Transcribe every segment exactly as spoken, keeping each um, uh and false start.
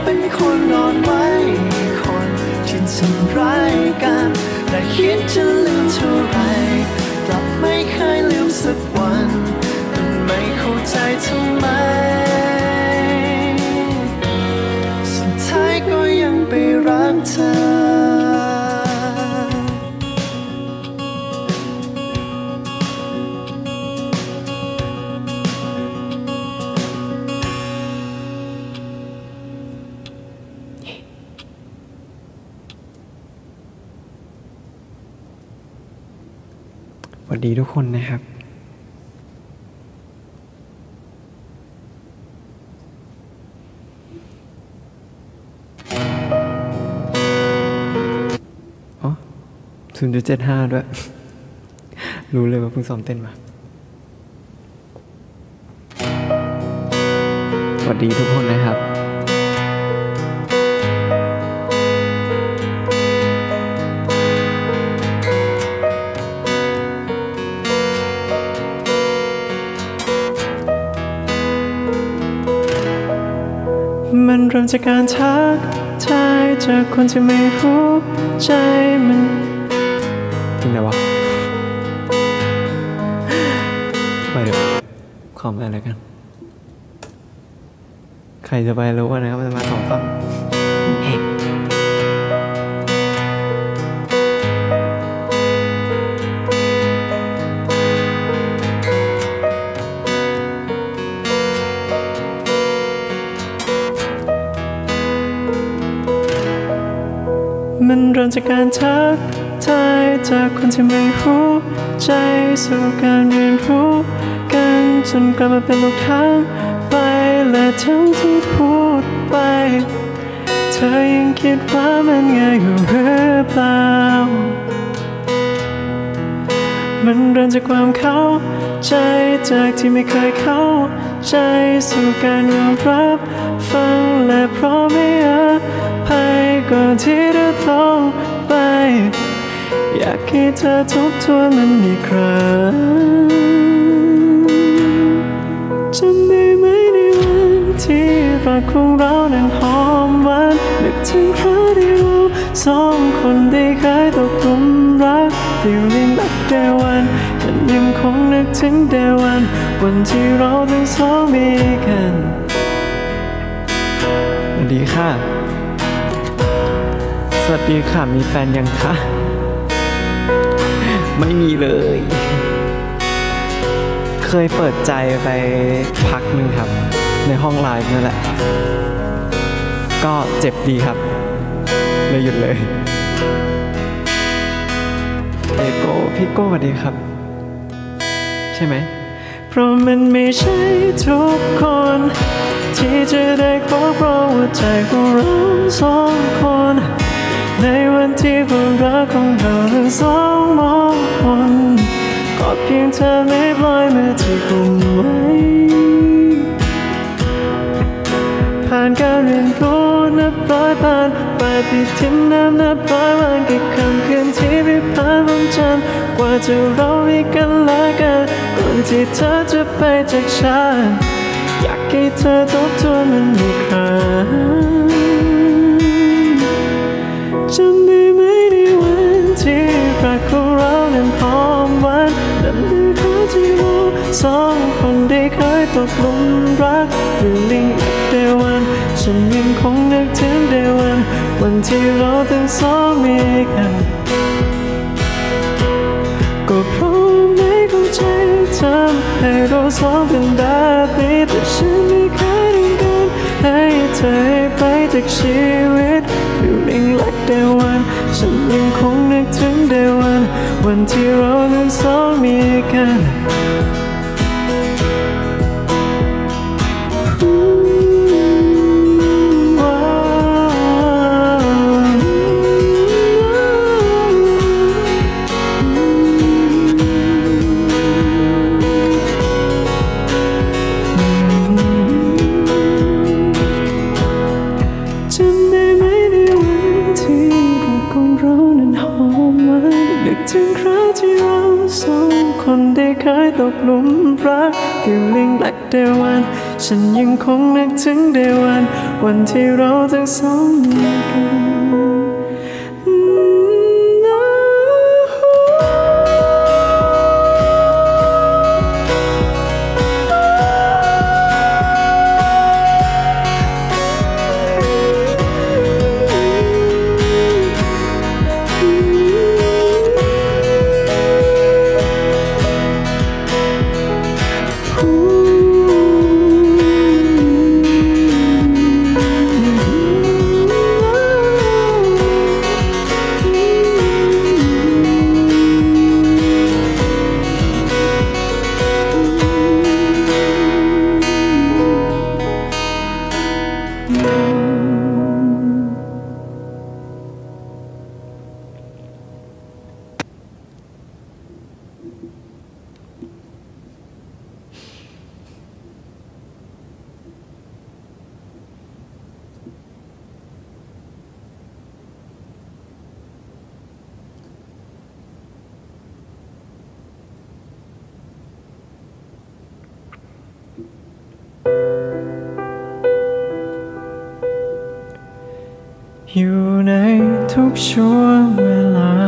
เป็นคนอ่อนไหวคนที่ทำร้ายกันแต่คิดจะลืมเท่าไรกลับไม่เคยลืมสักวันมันไม่เข้าใจทำไมสุดท้ายก็ยังไปรักเธอสวัสดีทุกคนนะครับอ๋อ ศูนย์จุดเจ็ดห้า ด้วย รู้เลยว่าเพิ่งซ้อมเต้นมาสวัสดีทุกคนนะครับมันเริ่มจากการทักทายจากคนที่ไม่รู้ใจมันถึงไหนวะไปเดี๋ยวขอมาอะไรกันใครจะไปรู้ว่านะครับมันจะมาสองฝั่งมันเริ่มจากการทักทายจากคนที่ไม่รู้ใจสู่การเรียนรู้กันจนกลายมาเป็นลูกทางไปและทั้งที่พูดไปเธอยังคิดว่ามันง่ายอยู่หรือเปล่ามันเริ่มจากความเข้าใจจากที่ไม่เคยเข้าใจสู่การยอมรับฟังและพร้อมให้อภัยก่อนที่จะต้องไปอยากให้เธอทบทวนมันอีกครั้งจำได้ไหมในวันที่รักของเรานั้นหอมหวานนึกถึงครั้งที่เราสองคนได้เคยตกหลุมรัก feeling like day one ฉันยังคงนึกถึง day one วันที่เราทั้งสองมีกันสวัสดีค่ะสวัสดีค่ะมีแฟนยังคะไม่มีเลยเคยเปิดใจไปพักหนึ่งครับในห้องไลฟ์นั่นแหละก็เจ็บดีครับเลยหยุดเลยเอโก้พี่โก้สวัสดีครับใช่ไหมเพราะมันไม่ใช่ทุกคนที่จะได้ครอบครองหัวใจของเราสองคนในวันที่ความรักของเราทั้งสองมองคนก็เพียงเธอไม่ปล่อยมือที่กุมไว้ผ่านการเรียนรู้นับร้อยผ่านปฏิทินน้ำนับร้อยวันกี่คำคืนที่ไม่ผ่านวันจันทร์กว่าจะเรามีกันและกันก่อนที่เธอจะไปจากฉันอยากให้เธอทบทวนมันอีกครั้งจำได้ไหมในวันที่รักของเรานั้นหอมหวานนั่นคือครั้งที่เราสองคนได้เคยตกหลุมรัก feeling like day one ฉันยังคงนึกถึง day one วันที่เราทั้งสองมีกันก็เพราะไม่เข้าใจทำให้เราสองเป็นแบบนี้แต่ฉันไม่เคยต้องการให้เธอไปจากชีวิต feeling like day one ฉันยังคงนึกถึง day one วันที่เราทั้งสองมีกันถึงครั้งที่เราสองคนได้เคเคยตกหลุมรัก Feeling like day one ฉันยังคงนึกถึง day one วันที่เราทั้งสองมีกัน อยู่ในทุกช่วงเวลา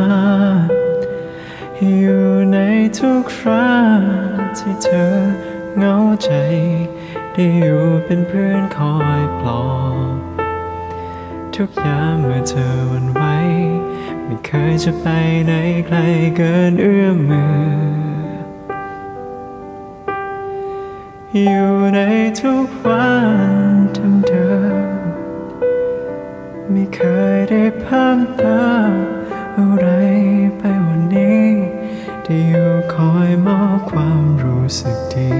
อยู่ในทุกคราที่เธอเหงาใจได้อยู่เป็นเพื่อนคอยปลอบทุกยามเมื่อเธอหวั่นไหวไม่เคยจะไปไหนไกลเกินเอื้อมมืออยู่ในทุกวันเดิมๆไม่เคยได้เพิ่มเติมอะไรไปวันนี้ได้อยู่คอยมอบความรู้สึกดี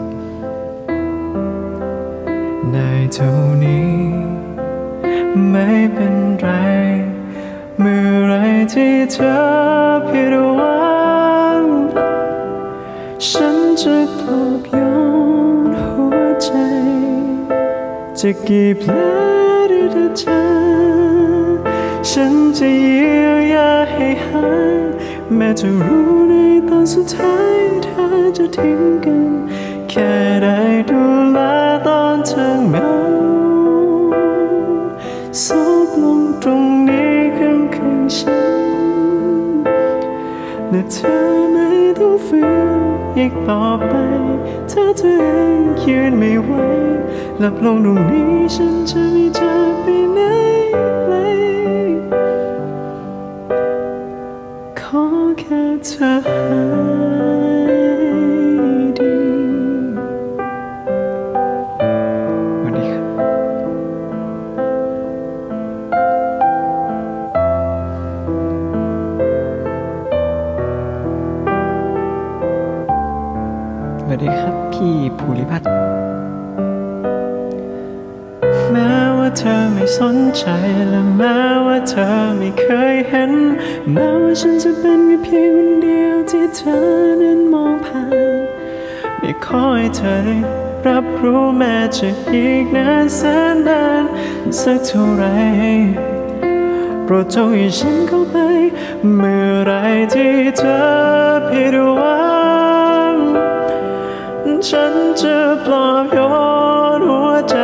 ได้เท่านี้ไม่เป็นไรเมื่อไรที่เธอผิดหวังฉันจะปลอบโยนหัวใจจะกี่แผลที่เธอเจอฉันจะเยียวยาให้หายแม้จะรู้ในตอนสุดท้ายเธอจะทิ้งกันแค่ได้ดูแลตอนเธอเหงาซบลงตรงนี้ข้างๆฉันและเธอไม่ต้องฝืนอีกต่อไปถ้าเธอเองยืนไม่ไหวหลับลงตรงนี้ฉันจะไม่จากไปไหนเลยขอแค่เธอหายดีสวัสดีครับสวัสดีครับพี่ภูริพัฒน์แม้ว่าเธอไม่สนใจและแม้ว่าเธอไม่เคยเห็นแม้ว่าฉันจะเป็นแค่เพียงคนเดียวที่เธอนั้นมองผ่านไม่ขอให้เธอได้รับรู้แม้จะอีกนานแสนนานสักเท่าไรโปรดจงให้ฉันเข้าไปเมื่อไรที่เธอผิดหวังฉันจะปลอบโยนหัวใจ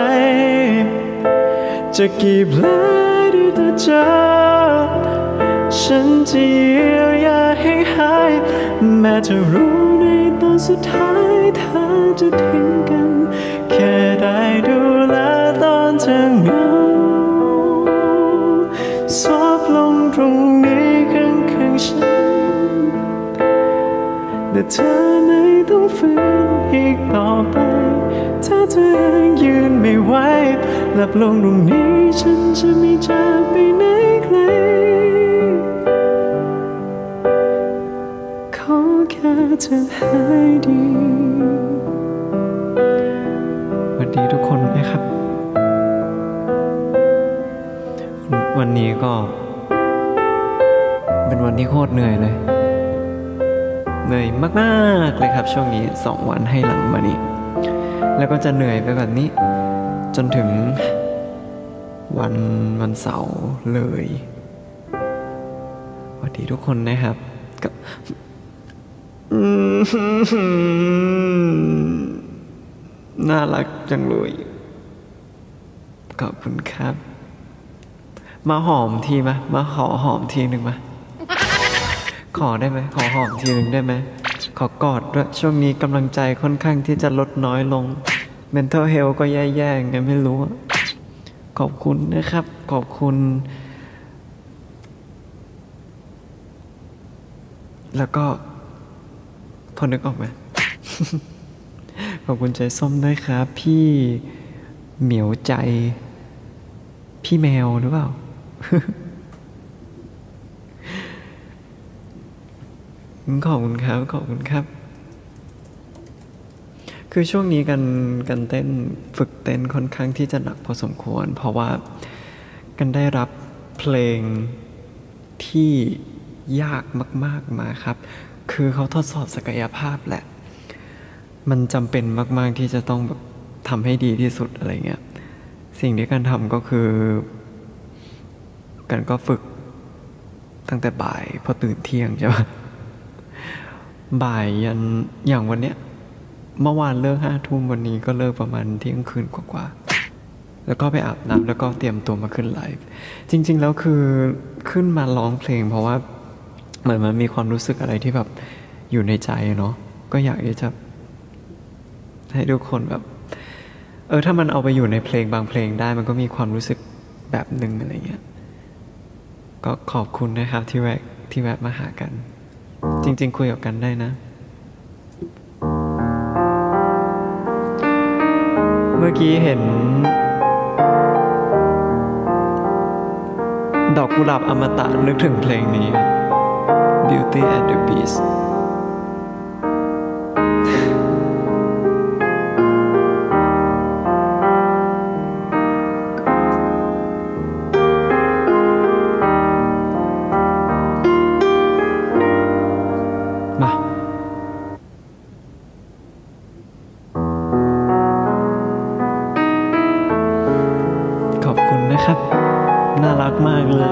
จะกี่แผลที่เธอเจอฉันจะเยียวยาให้หายแม้จะรู้ในตอนสุดท้ายเธอจะทิ้งกันแค่ได้ดูแลตอนเธอเหงาซบลงตรงนี้ข้างๆฉันแต่เธอไม่ต้องฝืนอีกต่อไปถ้าเธอยังยืนไม่ไหวหลับลงตรงนี้ฉันจะไม่จากไปไหนไกลขอแค่เธอหายดีสวัสดีทุกคนนะครับวันนี้ก็เป็นวันที่โคตรเหนื่อยเลยเหนื่อยมากๆเลยครับช่วงนี้สองวันให้หลังมานี้แล้วก็จะเหนื่อยไปแบบนี้จนถึงวันวันเสาร์เลยสวัสดีทุกคนนะครับก็น่ารักจังเลยขอบคุณครับมาหอมทีมามาขอหอมทีหนึ่งมาขอได้ไหมขอหอมทีหนึ่งได้ไหมขอกอดด้วยช่วงนี้กำลังใจค่อนข้างที่จะลดน้อยลง mental health ก็แย่ๆไงไม่รู้ขอบคุณนะครับขอบคุณแล้วก็พอนึกออกไหม ขอบคุณใจส้มด้วยครับพี่เหมียวใจพี่แมวหรือเปล่า ขอบคุณครับขอบคุณครับคือช่วงนี้กันกันเต้นฝึกเต้นค่อนข้างที่จะหนักพอสมควรเพราะว่ากันได้รับเพลงที่ยากมากๆมาครับคือเขาทดสอบศักยภาพแหละมันจำเป็นมากๆที่จะต้องแบบทำให้ดีที่สุดอะไรเงี้ยสิ่งที่กันทำก็คือกันก็ฝึกตั้งแต่บ่ายพอตื่นเที่ยงใช่ปะบ่ายยันอย่างวันเนี้ยเมื่อวานเลิกห้าทุ่มวันนี้ก็เลิกประมาณเที่ยงคืนกว่าๆแล้วก็ไปอาบน้ำแล้วก็เตรียมตัวมาขึ้นไลฟ์จริงๆแล้วคือขึ้นมาร้องเพลงเพราะว่าเหมือนมันมีความรู้สึกอะไรที่แบบอยู่ในใจเนาะก็อยากที่จะให้ทุกคนแบบเออถ้ามันเอาไปอยู่ในเพลงบางเพลงได้มันก็มีความรู้สึกแบบหนึ่งอะไรเงี้ยก็ขอบคุณนะครับที่แวะที่แวะมาหากันจริงๆคุยกับกันได้นะเมื่อกี้เห็นดอกกุหลาบอมตะนึกถึงเพลงนี้ Beauty and the Beast มาขอบคุณนะครับน่ารักมากเลย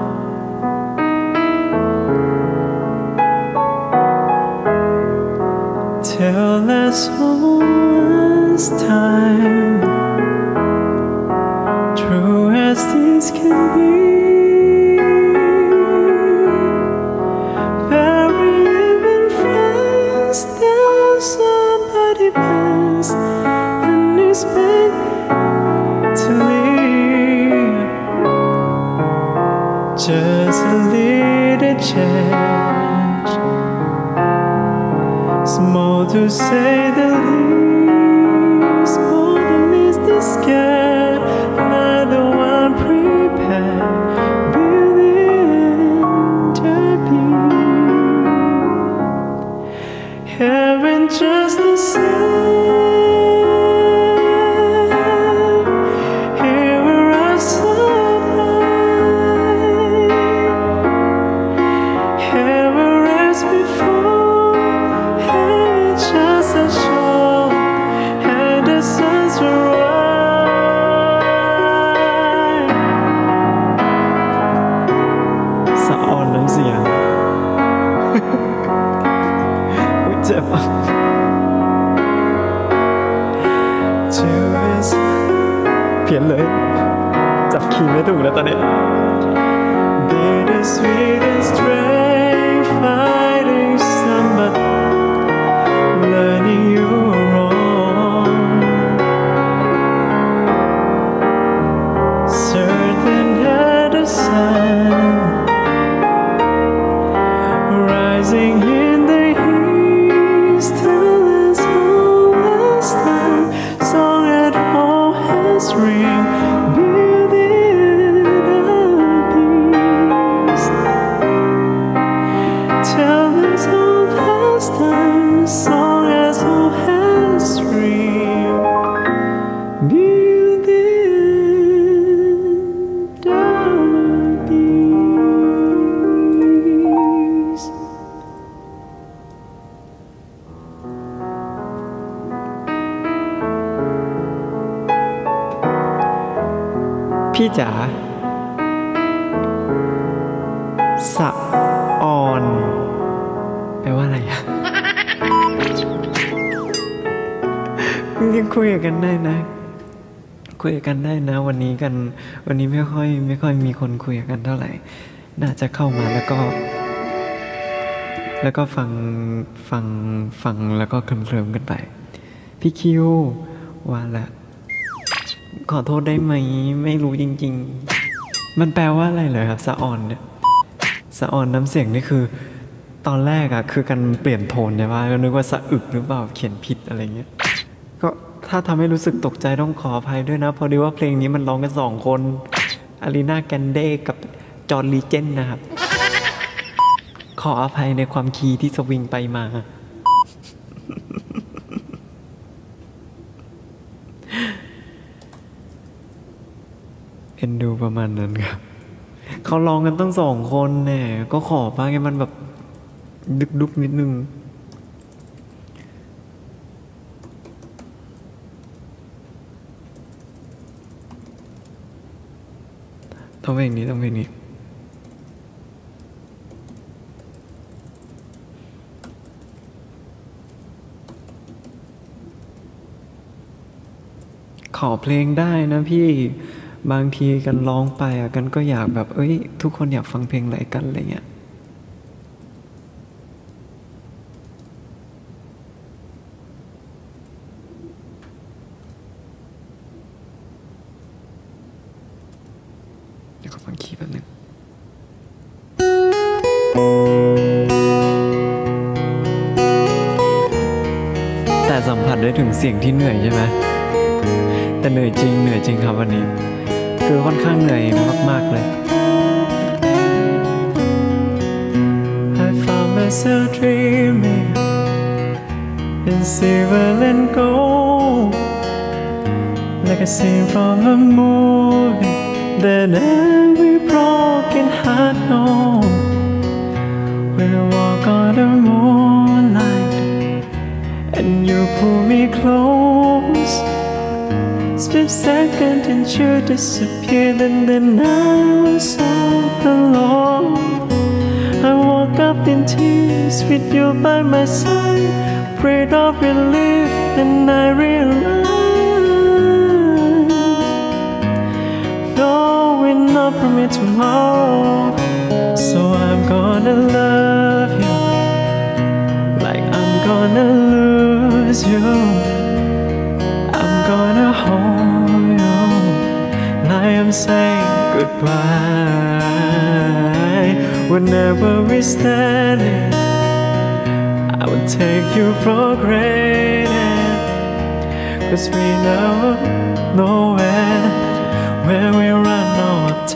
Till as old as time, true as things can be, very even friends, there's somebody else and expect to leave. Just a little change, small to say the least, but at least the sky, neither one prepared, within the beat. Heaven just the same, here where I survive, heaven as before, heaven just as sure, and the sun's rise. สะอ่อนน้ำเสียง อุ๊ยเจ็บอ่ะ Two is เพี้ยนเลยจับคีย์ไม่ถูกแล้วตอนนี้ Bittersweet and strength fighting some but learning you wrong, certain that the sun rising in the east, till as old as time, song at home has ring, beauty and the beast. Till as old as time, song as old has ring, beauty and the beast. พี่จ๋าสะออนแปลว่าอะไรอะยังคุยกันได้นะคุยกันได้นะวันนี้กันวันนี้ไม่ค่อยไม่ค่อยมีคนคุยกันเท่าไหร่น่าจะเข้ามาแล้วก็แล้วก็ฟังฟังฟังแล้วก็เคลิ้มๆกันไปพี่คิวว่าละขอโทษได้ไหมไม่รู้จริงๆมันแปลว่าอะไรเลยครับสะออนเนี่ยสะออนน้ำเสียงนี่คือตอนแรกอะคือกันเปลี่ยนโทนใช่ป่ะก็นึกว่าสะอึกหรือเปล่าเขียนผิดอะไรเงี้ยก็ถ้าทำให้รู้สึกตกใจต้องขออภัยด้วยนะพอดีว่าเพลงนี้มันร้องกันสองคนอารีนาแกนเดกับจอร์นลีเจนนะครับขออภัยในความคีย์ที่สวิงไปมาเอ็นดูประมาณนั้นครับเขาร้องกันตั้งสองคนเนี่ยก็ขอบ้างให้มันแบบดึกดุกนิดนึงต้องเพลงนี้ต้องเพลงนี้ขอเพลงได้นะพี่บางทีกันร้องไปอ่ะกันก็อยากแบบเอ้ยทุกคนอยากฟังเพลงอะไรกันอะไรเงี้ยเดี๋ยวขอฟังคีย์แป๊บนึงแต่สัมผัสได้ถึงเสียงที่เหนื่อยใช่ไหมแต่เหนื่อยจริงเหนื่อยจริงครับวันนี้คือค่อนข้างเหนื่อยมากๆเลย I found myself dreaming in silver and gold like a scene from a movie that every broken heart knows when I walk on the moonlight and you pull me close split second and you disappeared and then I was all alone I woke up in tears with you by my side prayed of relief and I realized no we're not promised tomorrow so I'm gonna love you like I'm gonna lose you I'm gonna hold you I am saying goodbye whenever we standing I will take you for granted cause we never know when when we run out of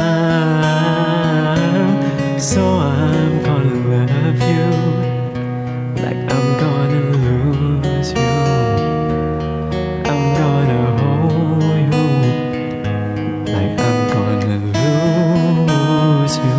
time so I'm gonna love you like I'm gonna lose you I'm gonna hold you like I'm gonna lose you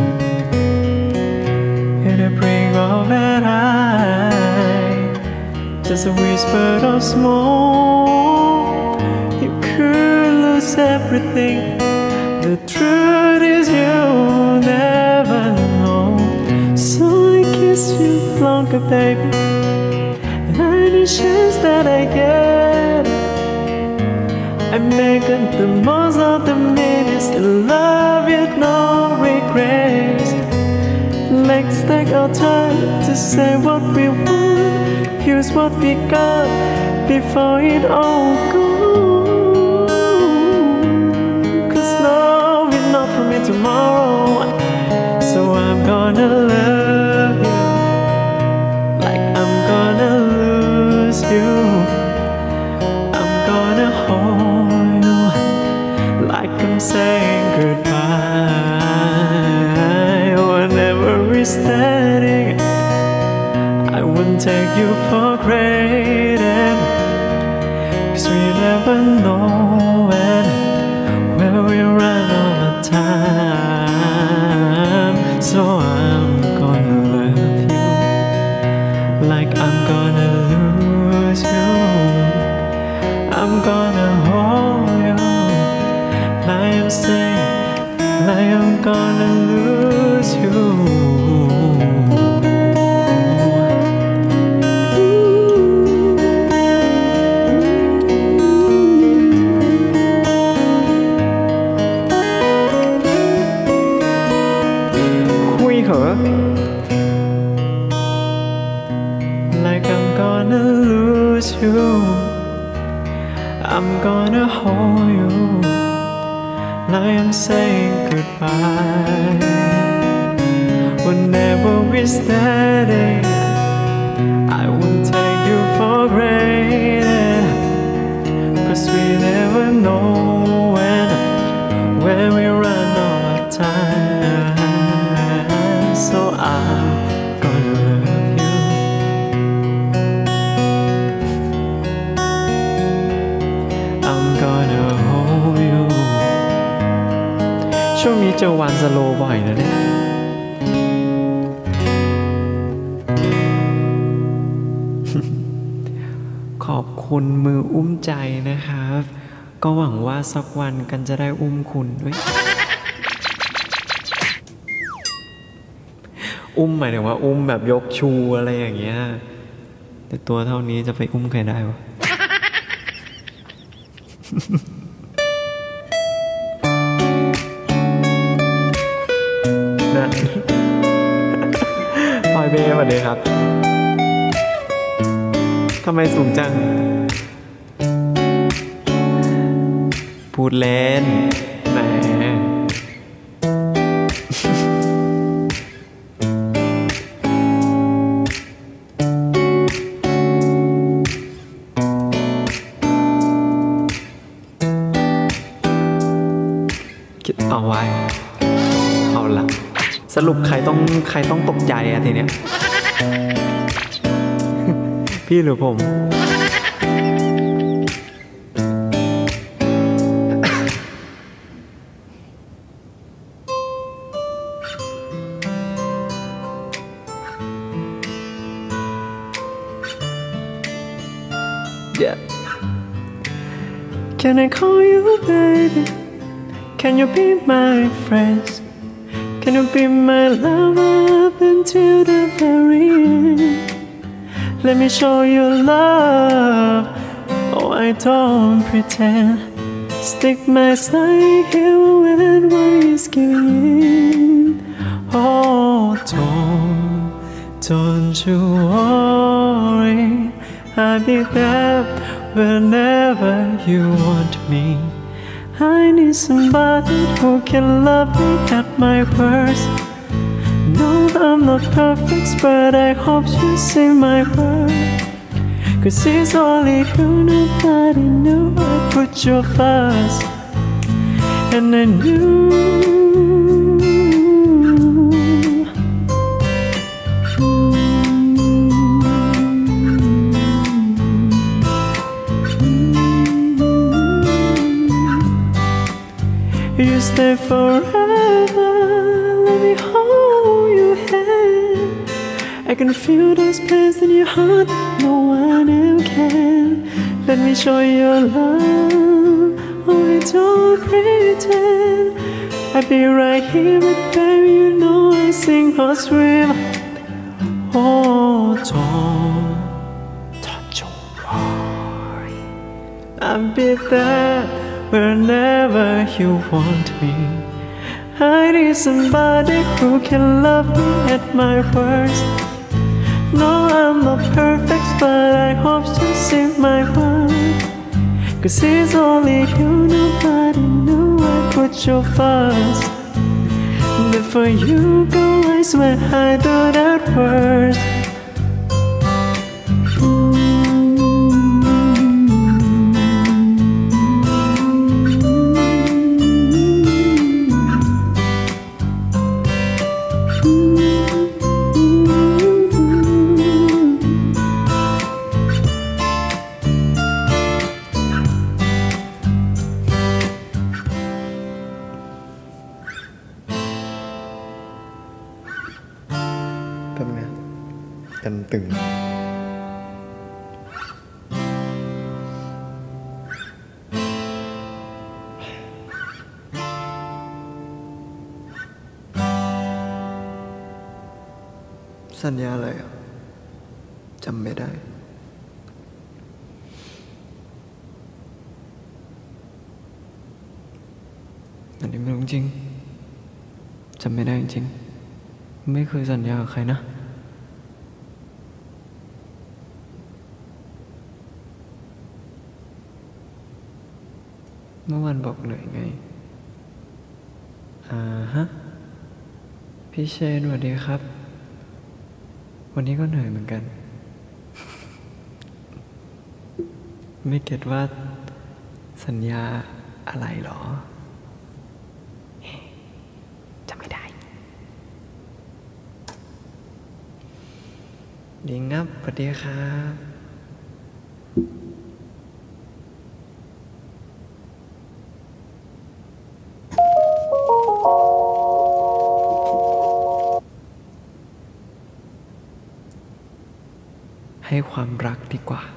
in the brink of an eye just a whisper of smoke you could lose everything the truth is you never know so I kiss you longer baby and any chance that I get I make it the most of the minutes and love you no regrets let's take our time to say what we want use what we got before it all goes cause no we're not promised tomorrow so I'm gonna love you like I'm gonna lose you I'm gonna hold you like I'm saying goodbye whenever we're standing I won't take you for granted cause we never know when when we run out of time so I'm gonna love you like I'm gonna lose you I'm gonna hold you like I'm saying like I'm gonna lose you I'm gonna hold you like I'm saying goodbye. Whenever we started, I won't take you for granted, 'cause we never know when when we run out of time. So I'm gonna love you. I'm gonna hold you. ช่วงนี้เจอวันสโลว์บ่อยนะเนี่ยขอบคุณมืออุ้มใจนะครับก็หวังว่าสักวันกันจะได้อุ้มคุณด้วยอุ้มหมายถึงว่าอุ้มแบบยกชูอะไรอย่างเงี้ยแต่ตัวเท่านี้จะไปอุ้มใครได้วะนั่นพลอยเบ้สวัสดีครับทำไมสูงจังพูดเล่นแหมคิดเอาไว้เอาละสรุปใครต้องใครต้องตกใจอะทีเนี้ย พี่หรือผมYeah. Can I call you baby? Can you be my friend? Can you be my lover up until the very end? Let me show you love. Oh, I don't pretend. Stick my side here when one is giving. Oh, don't, don't you worry. I'll be there whenever you want me. I need somebody who can love me at my worst. No, I'm not perfect, but I hope you see my word. 'Cause it's only you, nobody knew I put you first. And I knew you stay forever. Let me hold your hand. I can feel those pains in your heart. No one else can. Let me show you love. Oh, I don't pretend. I'll be right here, but baby, you know I sing or swim. Oh, don't, don't you worry. I'll be there whenever you want me. I need somebody who can love me at my worst. No, I'm not perfect, but I hope you see my word. 'Cause it's only you, nobody knew I put you first. Before you go, I swear I do that first.กันตึงสัญญาอะไรอ่ะจำไม่ได้อันนี้ไม่รู้จริงจำไม่ได้จริงไม่เคยสัญญากับใครนะเมื่อวานบอกเหนื่อยไงอ่าฮะพี่เชนสวัสดีครับวันนี้ก็เหนื่อยเหมือนกันไม่เก็ตว่าสัญญาอะไรหรอจำไม่ได้ดิงนับสวัสดีครับให้ความรักดีกว่า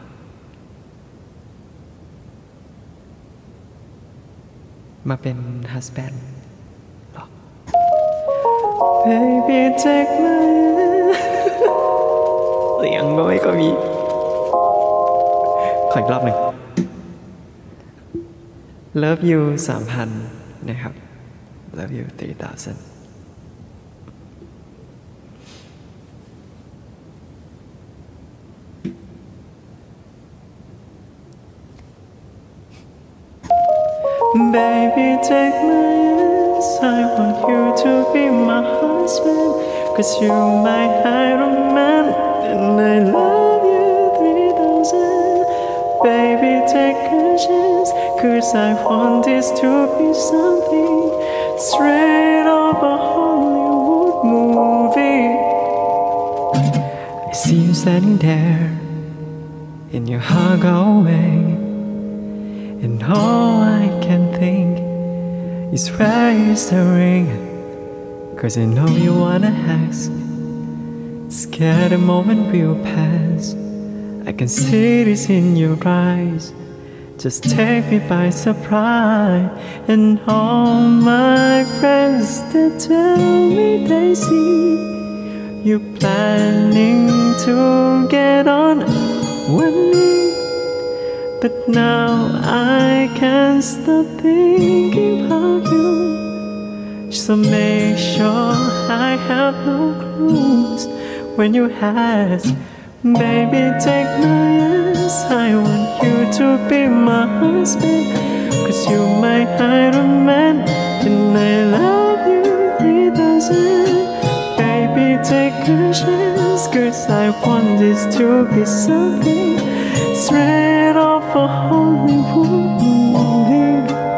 มาเป็น husband หรอ Baby take my เสียงก็ไม่ก็มีขออีกรอบหนึ่ง Love you สามพันนะครับ Love you three thousand Baby, take my hands. I want you to be my husband. Cause you're my Iron Man. And I love you three thousand. Baby, take a chance. Cause I want this to be something straight off a Hollywood movie. I see you standing there in your hug-away.And all I can think is where is the ring? Cause I know you wanna ask. Scared the moment will pass. I can see this in your eyes. Just take me by surprise. And all my friends that tell me they see you planning to get on one knee.But now I can't stop thinking about you. So make sure I have no clues when you ask. Baby, take my hands. I want you to be my husband. Cause you're my Iron Man. And I love you three thousand. Baby, take a chance. Cause I want this to be something straight off a Hollywood movie.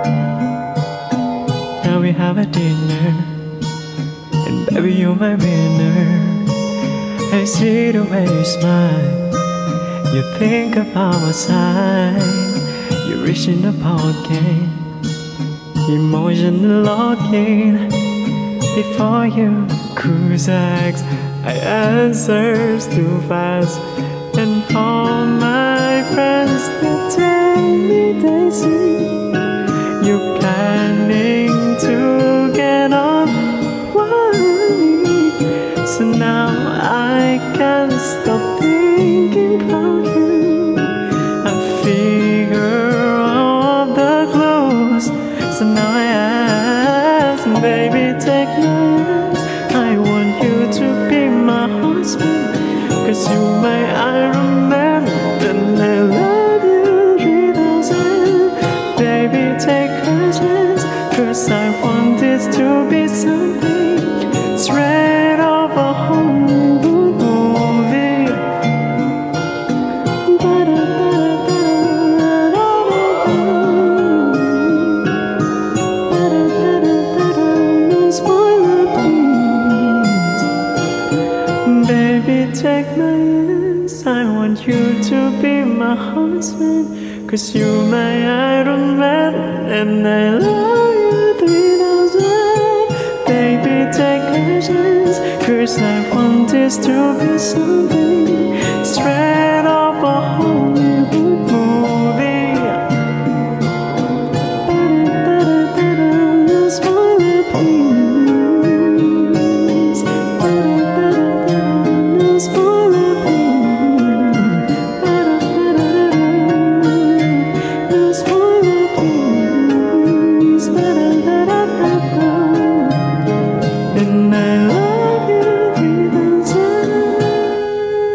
Now we have a dinner, and baby you're my winner. I see the way you smile. You think about our side. You reach in the pocket, emotion locking. Before you cruise ask, I answers too fast.And all my friends that tell me they see you planning to get on one knee. So now I can't stop thinking about you. I figure out the clues. So now I ask, baby, take my hands. I want you to be my husband.Cause you're my Iron Man. And I love you three thousand. Baby, take a chance. Cause I want this to be something straight off a Hollywood movie. No spoiler, please.Baby, take my hands. I want you to be my husband. Cause you're my Iron Man. And I love you three thousand. Baby, take a chance. Cause I want this to be something straight off a Hollywood movie. No spoiler, please.And I love you three thousand.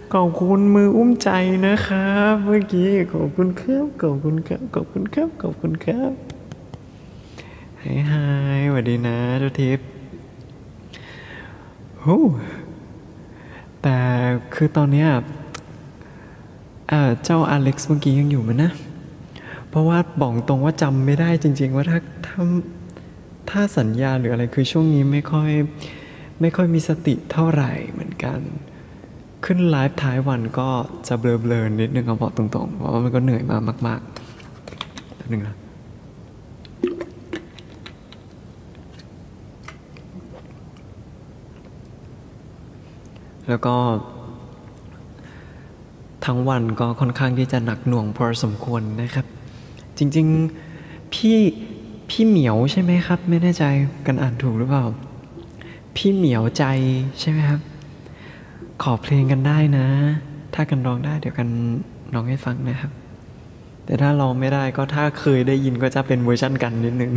ขอบคุณมืออุ้มใจนะครับเมื่อกี้ขอบคุณครับขอบคุณครับขอบคุณครับขอบคุณครับไฮไฮสวัสดีนะทุกทิพย์โอ้แต่คือตอนเนี้ยเอ่อเจ้าอเล็กซ์เมื่อกี้ยังอยู่ไหมนะเพราะว่าบอกตรงว่าจำไม่ได้จริงๆว่าถ้าถ้าถ้าสัญญาหรืออะไรคือช่วงนี้ไม่ค่อยไม่ค่อยมีสติเท่าไหร่เหมือนกันขึ้นไลฟ์ท้ายวันก็จะเบลอๆนิดนึงเอาบอกตรงๆเพราะว่ามันก็เหนื่อยมามากๆนิดนึงนะแล้วก็ทั้งวันก็ค่อนข้างที่จะหนักหน่วงพอสมควรนะครับจริงๆพี่พี่เหมียวใช่ไหมครับไม่แน่ใจกันอ่านถูกหรือเปล่าพี่เหมียวใจใช่ไหมครับขอเพลงกันได้นะถ้ากันร้องได้เดี๋ยวกันร้องให้ฟังนะครับแต่ถ้าร้องไม่ได้ก็ถ้าเคยได้ยินก็จะเป็นเวอร์ชั่นกันนิดนึง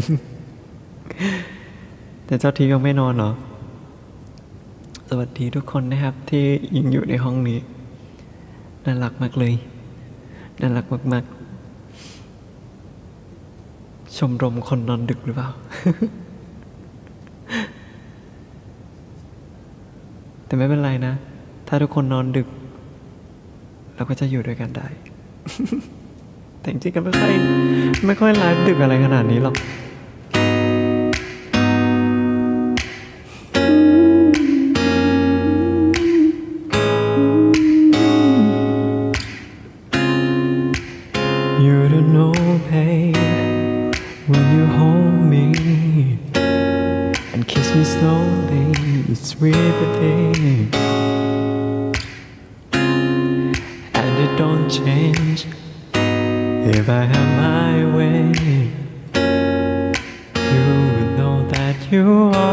แต่เจ้าทียังไม่นอนเหรอสวัสดีทุกคนนะครับที่ยังอยู่ในห้องนี้น่ารักมากเลยน่ารักมากๆชมรมคนนอนดึกหรือเปล่า แต่ไม่เป็นไรนะถ้าทุกคนนอนดึกเราก็จะอยู่ด้วยกันได้ แต่จริงๆกันไม่ค่อยไม่ค่อยไลฟ์ดึกอะไรขนาดนี้หรอกYou don't know pain when you hold me and kiss me slowly. It's riveting, and it don't change if I have my way. You will know that you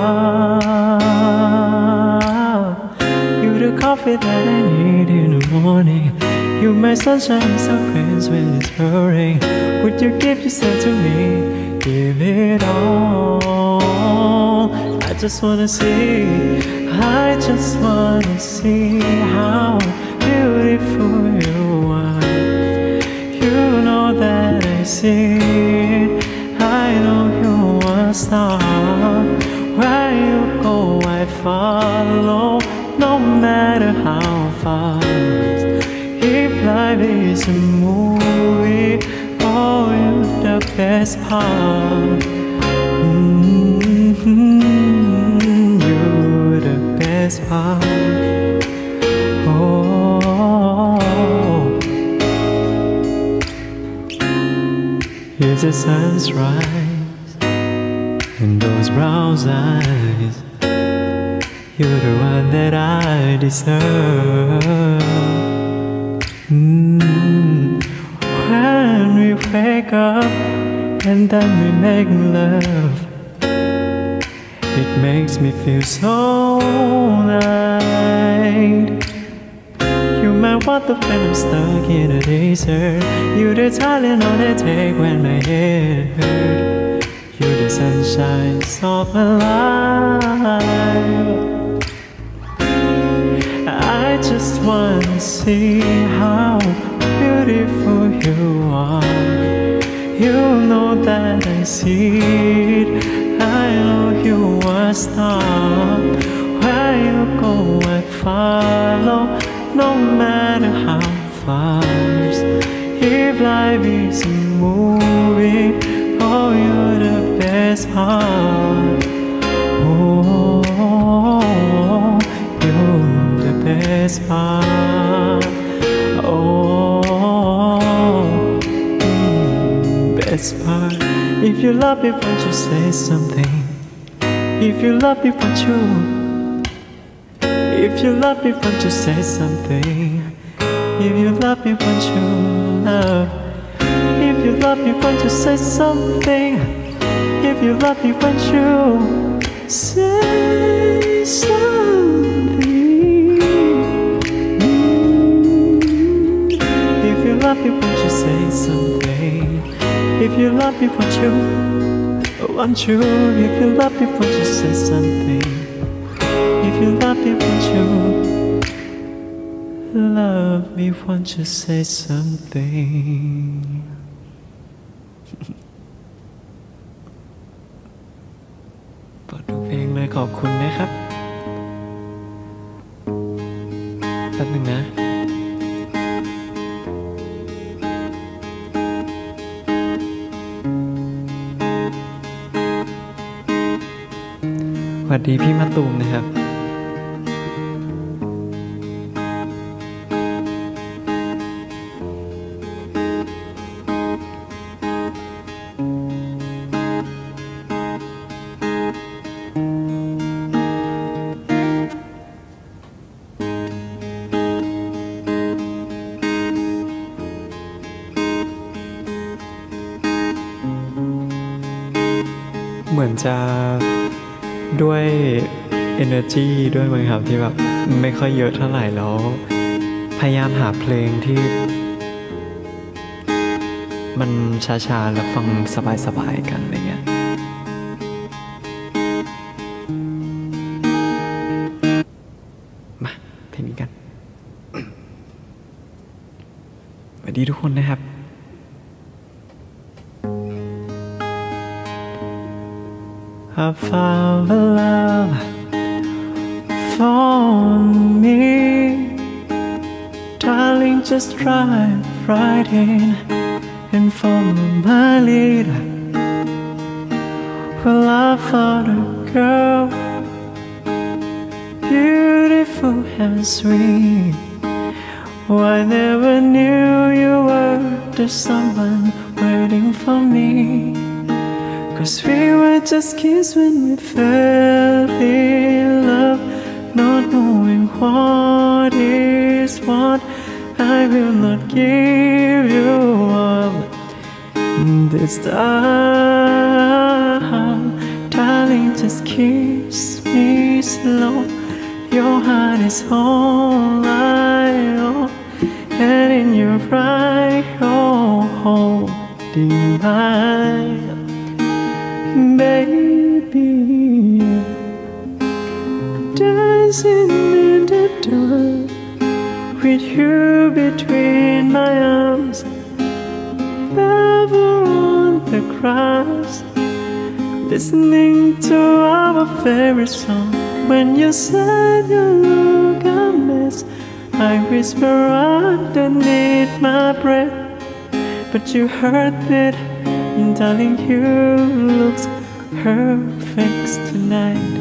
are. You're the coffee that I need in the morning.You're my sunshine, so friends when it's pouring. Would you give yourself to me? Give it all. I just wanna see, I just wanna see how beautiful you are. You know that I see it. I know you're a star. Where you go, I follow, no matter how far.If life is a movie, oh, you're the best part. Mm-hmm, you're the best part. Oh, it's the sun's rise in those brown eyes. You're the one that I deserve.Mm, when we wake up and then we make love, it makes me feel so light. You might want the when I'm stuck in a desert. You're the talent on the take when my head hurt. You're the sunshine of my life.I just wanna see how beautiful you are. You know that I see it. I know you are a star. Where you go, I follow, no matter how far. If life is a movie, oh, you're the best part. Oh.The best part, oh, mm, best part. If you love me, won't you say something? If you love me, won't you? If you love me, won't you say something? If you love me, won't you love? If you love me, won't you say something? If you love me, won't you say something?If you love me, won't you say something? If you love me, won't you? Won't you? If you love me, won't you say something? If you love me, won't you? love me won't you say something เปิดทุกเพลงเลยขอบคุณนะครับแป๊บนึงนะสวัสดีพี่มะตูมนะครับเหมือนจะด้วย energy ด้วยมั้งครับที่แบบไม่ค่อยเยอะเท่าไหร่แล้วพยายามหาเพลงที่มันช้าๆแล้วฟังสบายๆกันอะไรเงี้ยมาเพลงนี้กันสวัสดีทุกคนนะครับI found a love for me, darling. Just drive right in and follow my lead. Well, I found a girl, beautiful and sweet. Oh, I never knew you were the someone waiting for me.'Cause we were just kids when we fell in love, not knowing what is what. I will not give you up this time, darling. Just kiss me slow. Your heart is all I own, and in your right you're holding mine.Baby, dancing in the dark with you between my arms, never on the grass, listening to our favorite song. When you said you look a mess, I whisper underneath my breath, but you heard it.Darling, you look perfect tonight.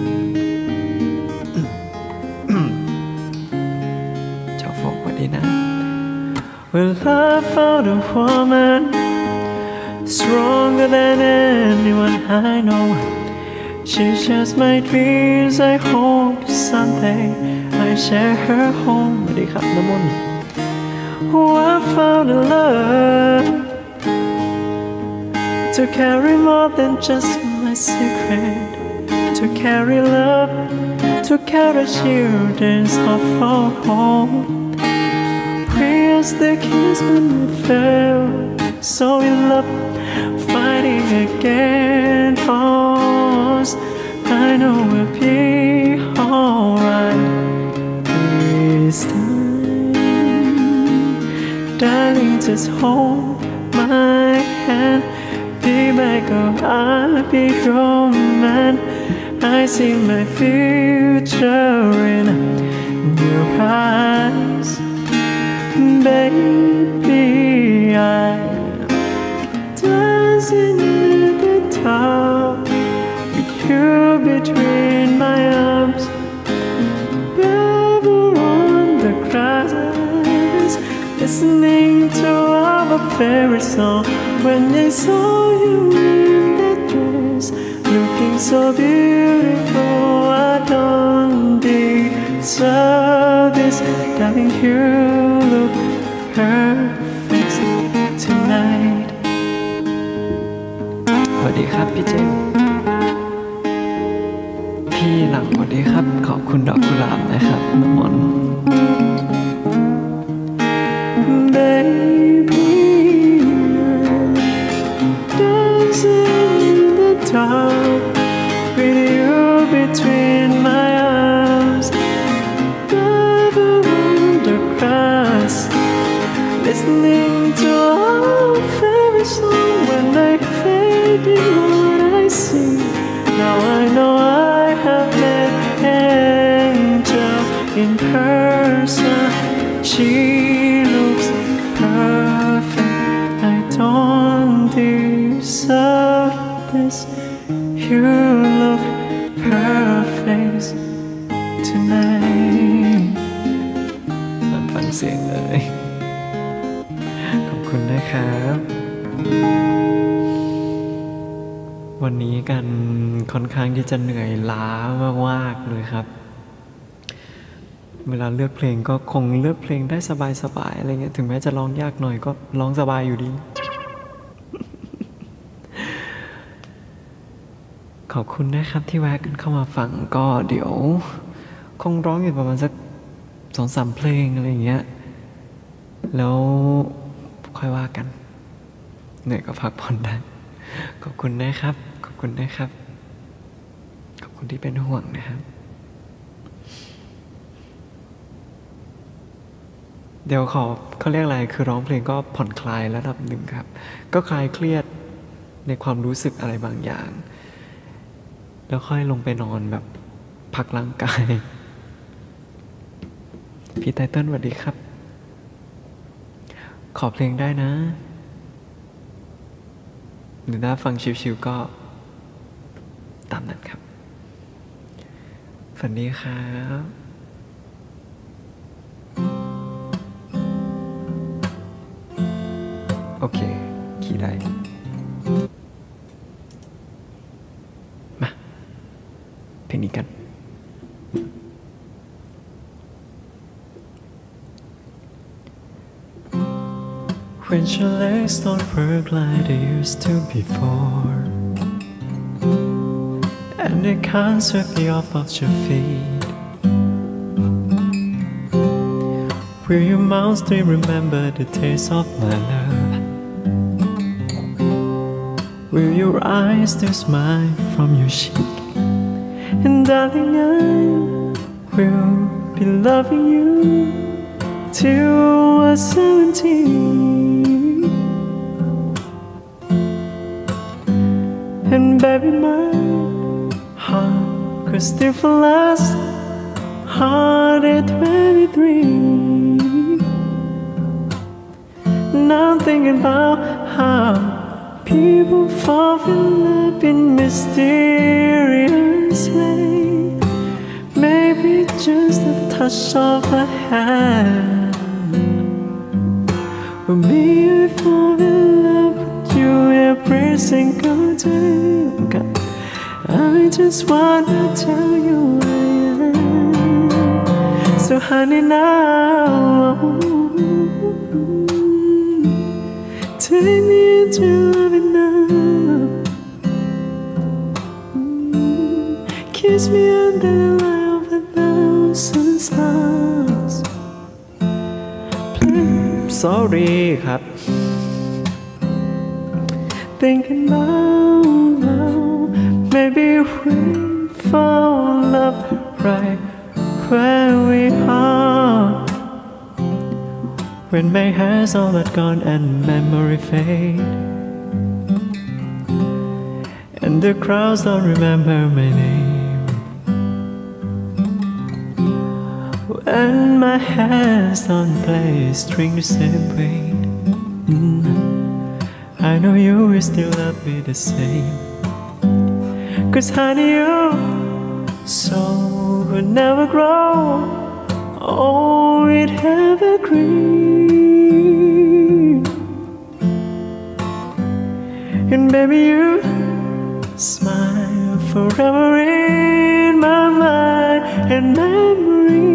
เจ้าฟกวันดีนะ Well, I found a woman stronger than anyone I know. She shares my dreams. I hope someday I share her home. สวัสดีครับน้ำมนต์ Oh, I found a love.To carry more than just my secret, to carry love, to carry children's heart from home. We as the kids when we fell, so in love, fighting against us. I know we'll be alright this time. Darling, just hold my hand.Be my girl, I'll be your man. I see my future in your eyes, baby. I'm dancing in the dark with you between my arms, never on the grass, listening to our favorite song.When I saw you in that dress, looking so beautiful, I don't deserve this. Darling, you look perfect tonight. สวัสดีครับพี่เจมพี่หลังสวัสดีครับขอบคุณดอกกุหลาบนะครับน้ำมนต์ Baby.Dark with you between my arms, never on the ground. listening to our favorite song when they fade in what I see. Now I know I have met angel in person. She looks perfect. I don't deserve this. You look perfect tonight. มาฟังเสียงเลยขอบคุณนะครับ วันนี้กันค่อนข้างที่จะเหนื่อยล้ามากๆเลยครับเวลาเลือกเพลงก็คงเลือกเพลงได้สบายๆอะไรเงี้ยถึงแม้จะร้องยากหน่อยก็ร้องสบายอยู่ดี ขอบคุณนะครับที่แวะกันเข้ามาฟังก็เดี๋ยวคงร้องอยู่ประมาณสักสองสามเพลงอะไรเงี้ยแล้วค่อยว่ากันเหนื่อยก็พักผ่อนได้ขอบคุณนะครับขอบคุณนะครับขอบคุณที่เป็นห่วงนะครับเดี๋ยวขอเขาเรียกอะไรคือร้องเพลงก็ผ่อนคลายระดับหนึ่งครับก็คลายเครียดในความรู้สึกอะไรบางอย่างแล้วค่อยลงไปนอนแบบพักร่างกายพี่ไตเติ้ลสวัสดีครับขอเพลงได้นะหรือถ้าฟังชิวๆก็ตามนั้นครับฝันดีครับโอเคขี่ได้มาเพลงนี้กันWhen your legs don't work like they used to before And they can't sweep you off of your feet Will your mouth still remember the taste of my love Will your eyes still smile from your cheek And darling I will be loving you Till we're seventeen And baby my heart could still feel last Heart at twenty-three Now I'm thinking about how people fall in love in mysterious way Maybe just a touch of a hand But me I fall in love with you every single day God, I just wanna tell you I am So honey now Take me into loving now Kiss me under the light of a thousand stars Please Sorry ครับ Thinking about now Maybe we fall in love right where we are When my hair's all but gone and memory fade And the crowds don't remember my name When my hands don't play string the same way mm. I know you will still love me the same Cause honey you so would never grow Oh it evergreen And baby you smile forever in my mind and memory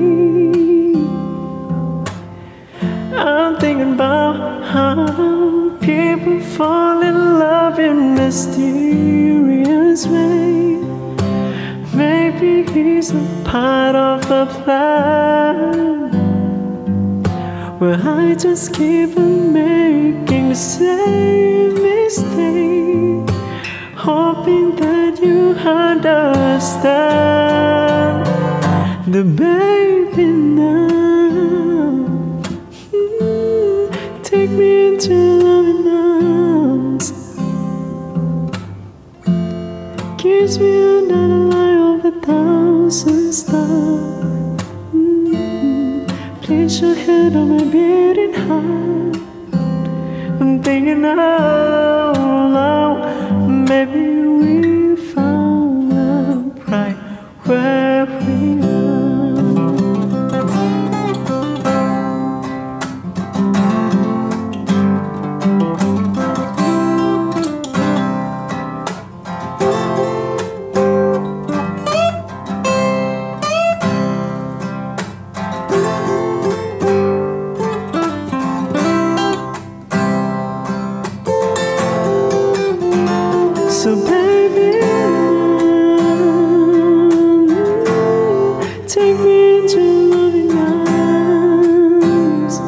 I'm thinking about how people fall in love in mysterious way Maybe he's a part of the plan Where I just keep on making the same mistake Hoping that you understand The baby now mm, Take me into loving arms, kiss me under the light of a thousand stars. Mm-hmm. Place your head on my beating heart. I'm thinking out loud, maybe we found love right where we So baby, take me into loving arms,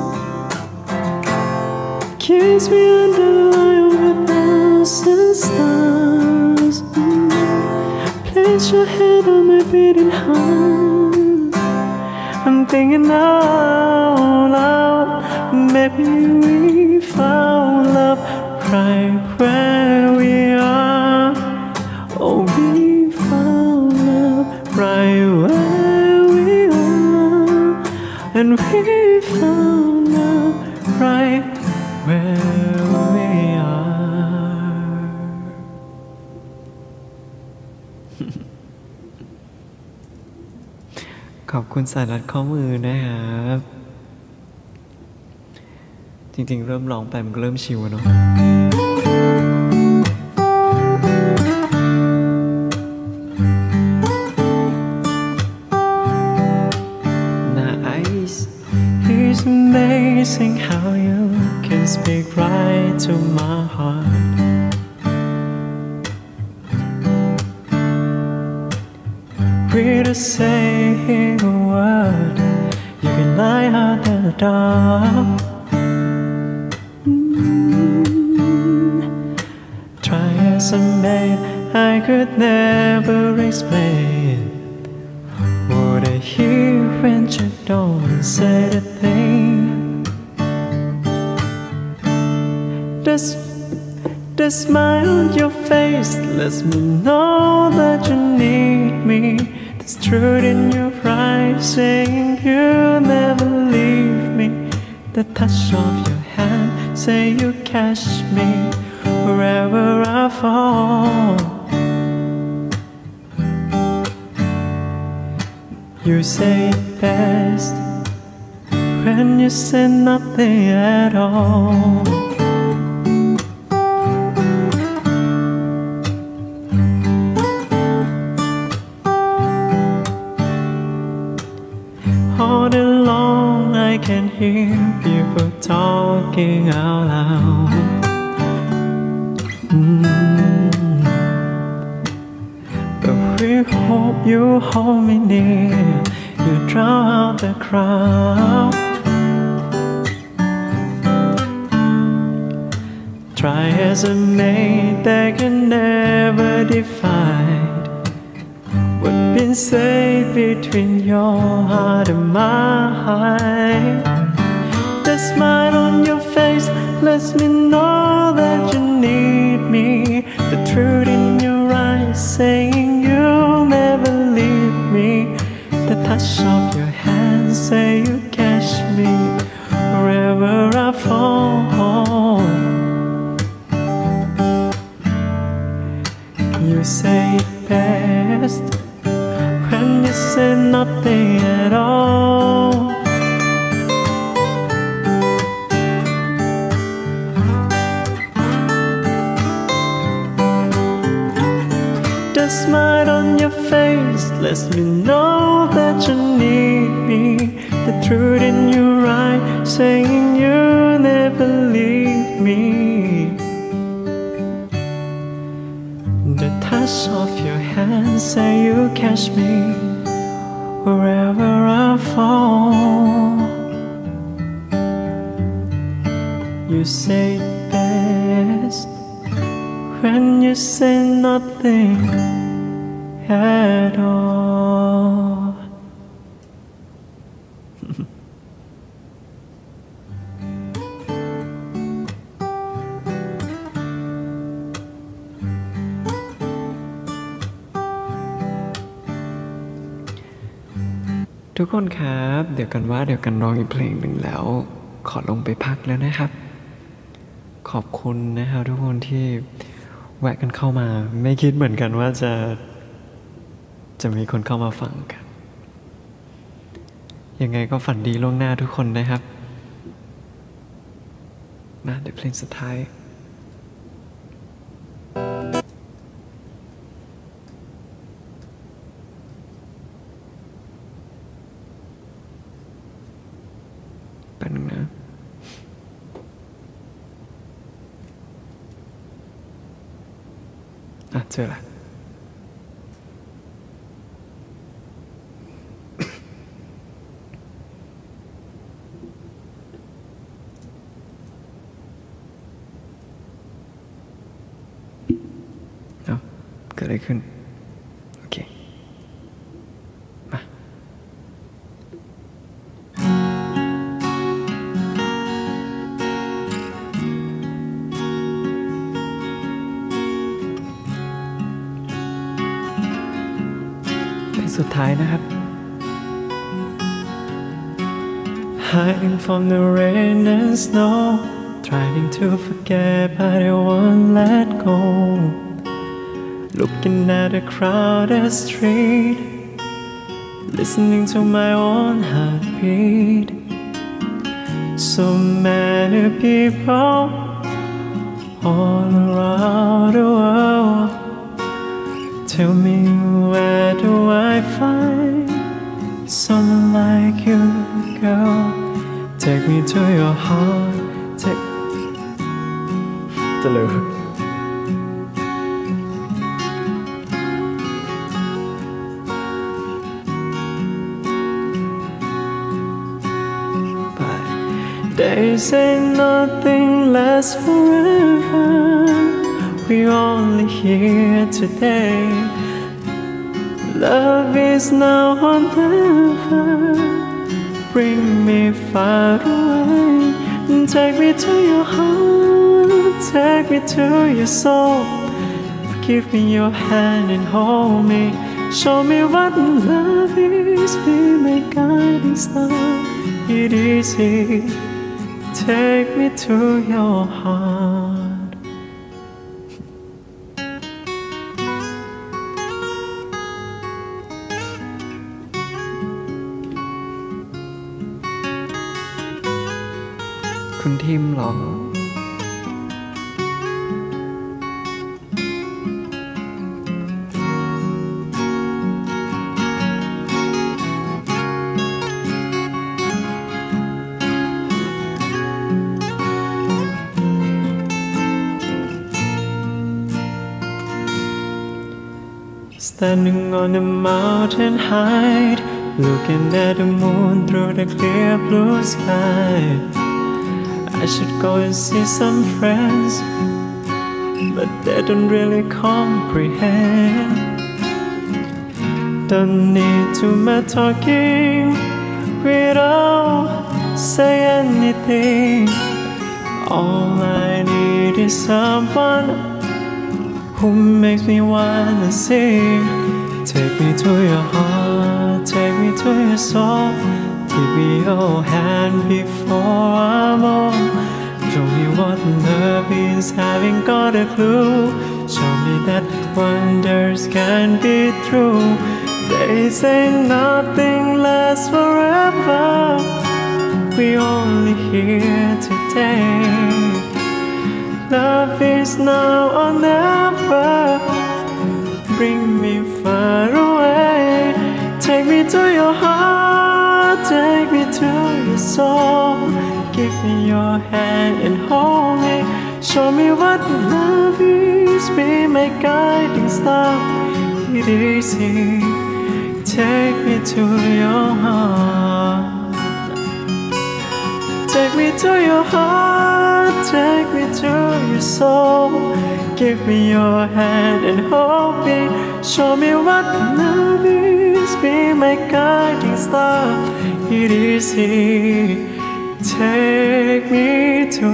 kiss me under the light of a thousand stars. Place your head on my beating heart. I'm thinking out loud, maybe we found love right where we are. Oh, we found love right where we are. And we found love right where we are. ขอบคุณสายรัดข้อมือนะครับ จริงๆเริ่มร้องไปมันก็เริ่มชิวเนาะ Nice, it's amazing how you can speak right to my heart. Without saying a word, you can light out the dark. Try as I made, I could never explain what I hear when you don't say a thing. The, the smile on your face lets me know that you need me. There's truth in your eyes saying you'll never leave me. The touch of your hand say you catch me wherever I fall. You say it best when you say nothing at all. All day long I can hear people talking out loud. Mm. But we hope you hold me near, you drown out the crowd. Try as I may, they can never define what's been said between your heart and mine. The smile on your face lets me know that you need me. The truth in your eyes saying you'll never leave me. The touch of your hand say you catch me wherever I fall. You say it best when you say nothing at all. The smile on your face lets me know that you need me. The truth in your eyes saying you'll never leave me. The touch of your hand say you catch me wherever I fall. You say it best when you say nothing at all. ทุกคนครับเดี๋ยวกันว่าเดี๋ยวกันร้องอีกเพลงหนึ่งแล้วขอลงไปพักแล้วนะครับขอบคุณนะครับทุกคนที่แวะกันเข้ามาไม่คิดเหมือนกันว่าจะจะมีคนเข้ามาฟังกันยังไงก็ฝันดีล่วงหน้าทุกคนนะครับมาเดี๋ยวเพลงสุดท้ายแป๊บนึงนะอ่ะเจอละเอาเกิดอะไรขึ้นโอเคมาสุดท้ายนะครับ Hiding from the rain and snow Trying to forget but I won't let go Looking at a crowded street Listening to my own heartbeat So many people all around the world Tell me where do I find someone like you, girl? Take me to your heart, take จะเลย But they say nothing lasts forever. We're only here today. Love is now or never. Bring me far away. Take me to your heart. Take me to your soul. Give me your hand and hold me. Show me what love is. Be my guiding star. It is easy. Take me to your heart.คุณทิมหรอ Standing on the mountain height Looking at the moon through the clear blue sky I should go and see some friends But they don't really comprehend Don't need too much talking We don't say anything All I need is someone Who makes me wanna sing Take me to your heart Take me to your soul Give me your hand before I'm old Show me what love is, having got a clue Show me that wonders can be true They say nothing lasts forever We're only here today Love is now or never Bring me far away Take me to your heart Take me to your soul Give me your hand and hold me Show me what love is Be my guiding star It is easy Take me to your heart Take me to your heart Take me to your soul Give me your hand and hold me Show me what love is Be my guiding star It is easy Take me to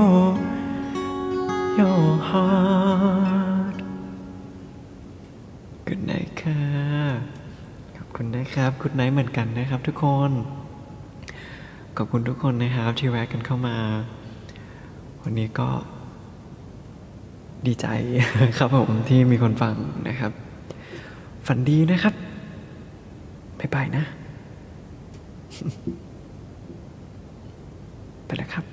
your heart Good night ค่ะคุณนะครับคุณไนท์เหมือนกันนะครับทุกคนขอบคุณทุกคนนะครับที่แวะกันเข้ามาวันนี้ก็ดีใจ ครับผมที่มีคนฟังนะครับฝันดีนะครับบ๊ายบายนะ ไปแล้วครับ